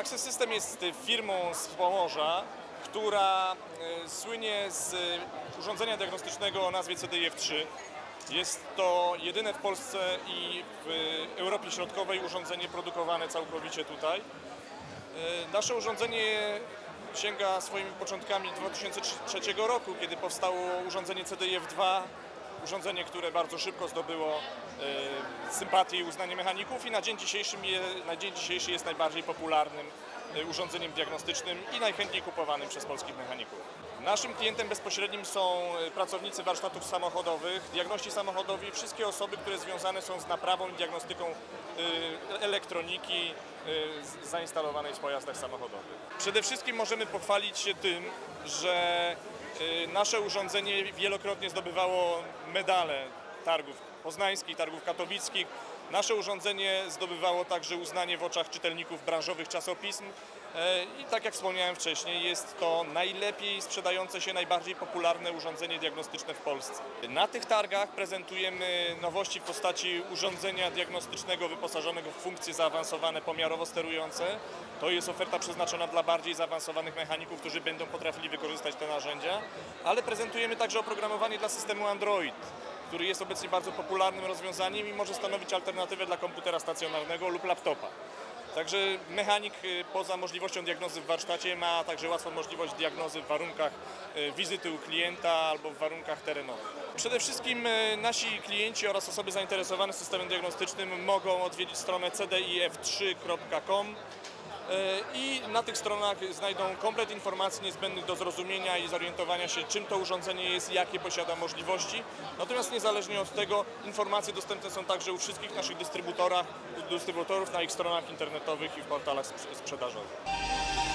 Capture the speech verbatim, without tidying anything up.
Access System jest firmą z Pomorza, która słynie z urządzenia diagnostycznego o nazwie C D I F trzy. Jest to jedyne w Polsce i w Europie Środkowej urządzenie produkowane całkowicie tutaj. Nasze urządzenie sięga swoimi początkami dwa tysiące trzeciego roku, kiedy powstało urządzenie C D I F dwa, urządzenie, które bardzo szybko zdobyło e, sympatię i uznanie mechaników i na dzień, dzisiejszym je, na dzień dzisiejszy jest najbardziej popularnym e, urządzeniem diagnostycznym i najchętniej kupowanym przez polskich mechaników. Naszym klientem bezpośrednim są pracownicy warsztatów samochodowych, diagności samochodowi, wszystkie osoby, które związane są z naprawą i diagnostyką e, elektroniki e, zainstalowanej w pojazdach samochodowych. Przede wszystkim możemy pochwalić się tym, że nasze urządzenie wielokrotnie zdobywało medale targów poznańskich, targów katowickich. Nasze urządzenie zdobywało także uznanie w oczach czytelników branżowych czasopism i tak jak wspomniałem wcześniej, jest to najlepiej sprzedające się, najbardziej popularne urządzenie diagnostyczne w Polsce. Na tych targach prezentujemy nowości w postaci urządzenia diagnostycznego wyposażonego w funkcje zaawansowane pomiarowo sterujące. To jest oferta przeznaczona dla bardziej zaawansowanych mechaników, którzy będą potrafili wykorzystać te narzędzia, ale prezentujemy także oprogramowanie dla systemu Android, który jest obecnie bardzo popularnym rozwiązaniem i może stanowić alternatywę dla komputera stacjonarnego lub laptopa. Także mechanik poza możliwością diagnozy w warsztacie ma także łatwą możliwość diagnozy w warunkach wizyty u klienta albo w warunkach terenowych. Przede wszystkim nasi klienci oraz osoby zainteresowane systemem diagnostycznym mogą odwiedzić stronę c d i f trzy kropka com i na tych stronach znajdą komplet informacji niezbędnych do zrozumienia i zorientowania się, czym to urządzenie jest i jakie posiada możliwości. Natomiast niezależnie od tego informacje dostępne są także u wszystkich naszych dystrybutorach, dystrybutorów na ich stronach internetowych i w portalach sprzedażowych.